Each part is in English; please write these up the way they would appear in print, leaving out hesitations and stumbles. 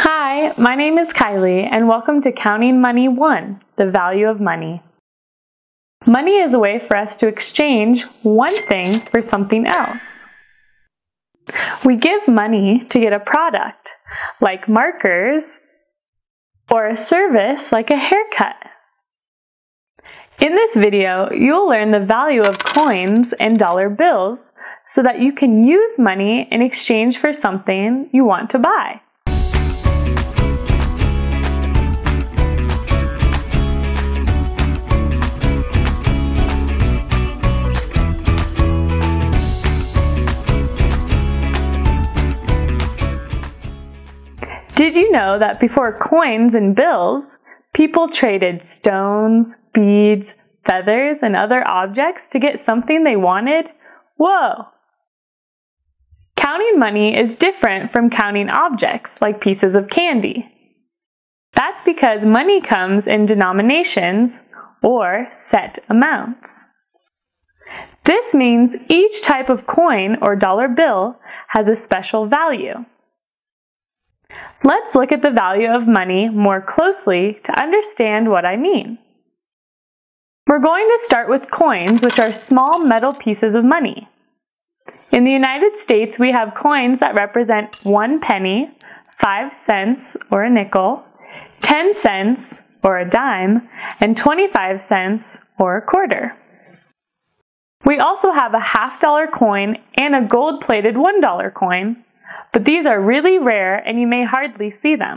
Hi, my name is Kylie, and welcome to Counting Money 1, the value of money. Money is a way for us to exchange one thing for something else. We give money to get a product, like markers, or a service, like a haircut. In this video, you'll learn the value of coins and dollar bills so that you can use money in exchange for something you want to buy. Did you know that before coins and bills, people traded stones, beads, feathers, and other objects to get something they wanted? Whoa! Counting money is different from counting objects like pieces of candy. That's because money comes in denominations or set amounts. This means each type of coin or dollar bill has a special value. Let's look at the value of money more closely to understand what I mean. We're going to start with coins, which are small metal pieces of money. In the United States, we have coins that represent 1 penny, 5 cents or a nickel, 10 cents or a dime, and 25 cents or a quarter. We also have a half-dollar coin and a gold-plated $1 coin, but these are really rare and you may hardly see them.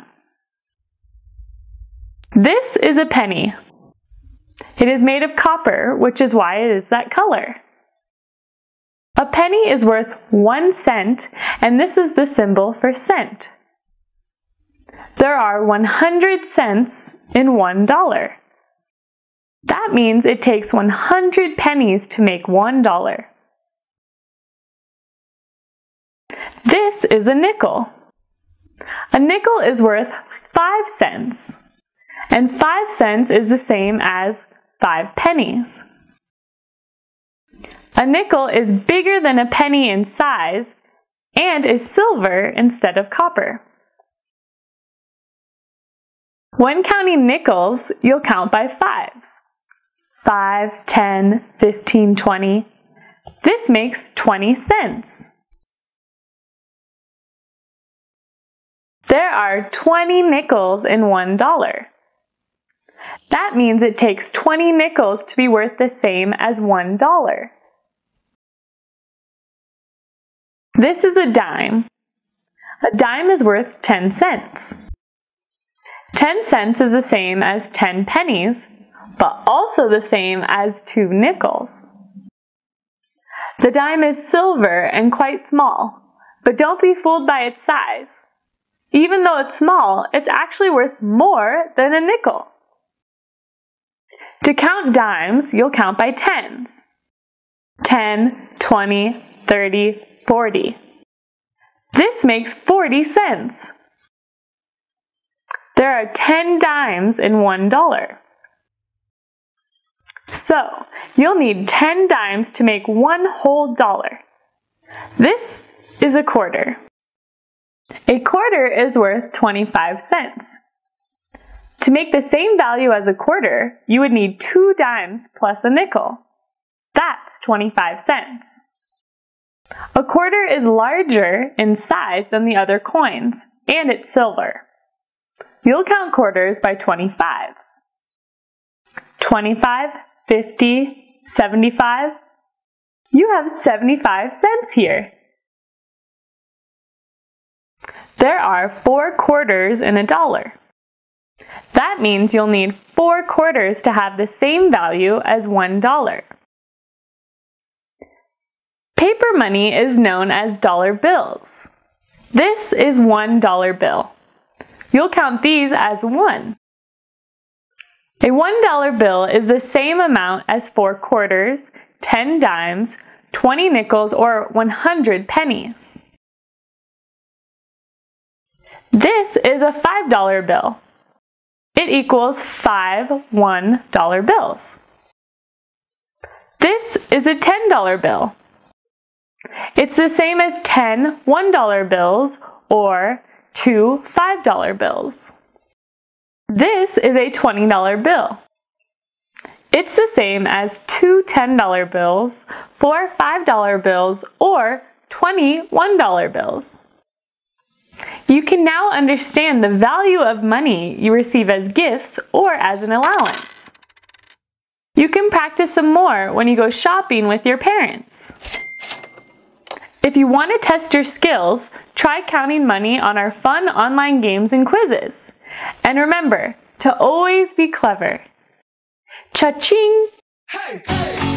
This is a penny. It is made of copper, which is why it is that color. A penny is worth 1 cent, and this is the symbol for cent. There are 100 cents in $1. That means it takes 100 pennies to make $1. This is a nickel. A nickel is worth 5 cents, and 5 cents is the same as 5 pennies. A nickel is bigger than a penny in size and is silver instead of copper. When counting nickels, you'll count by fives. 5, 10, 15, 20. This makes 20 cents. There are 20 nickels in $1. That means it takes 20 nickels to be worth the same as $1. This is a dime. A dime is worth 10 cents. 10 cents is the same as 10 pennies, but also the same as 2 nickels. The dime is silver and quite small, but don't be fooled by its size. Even though it's small, it's actually worth more than a nickel. To count dimes, you'll count by tens. 10, 20, 30, 40. This makes 40 cents. There are 10 dimes in $1. So, you'll need 10 dimes to make one whole dollar. This is a quarter. A quarter is worth 25 cents. To make the same value as a quarter, you would need 2 dimes plus a nickel. That's 25 cents. A quarter is larger in size than the other coins, and it's silver. You'll count quarters by 25s. 25, 50, 75. You have 75 cents here. There are 4 quarters in $1. That means you'll need 4 quarters to have the same value as $1. Paper money is known as dollar bills. This is $1 bill. You'll count these as 1. A $1 bill is the same amount as 4 quarters, 10 dimes, 20 nickels, or 100 pennies. This is a $5 bill. It equals 5 $1 bills. This is a $10 bill. It's the same as 10 $1 bills or 2 $5 bills. This is a $20 bill. It's the same as 2 $10 bills, 4 $5 bills, or 20 $1 bills. You can now understand the value of money you receive as gifts or as an allowance. You can practice some more when you go shopping with your parents. If you want to test your skills, try counting money on our fun online games and quizzes. And remember to always be clever. Cha-ching! Hey, hey!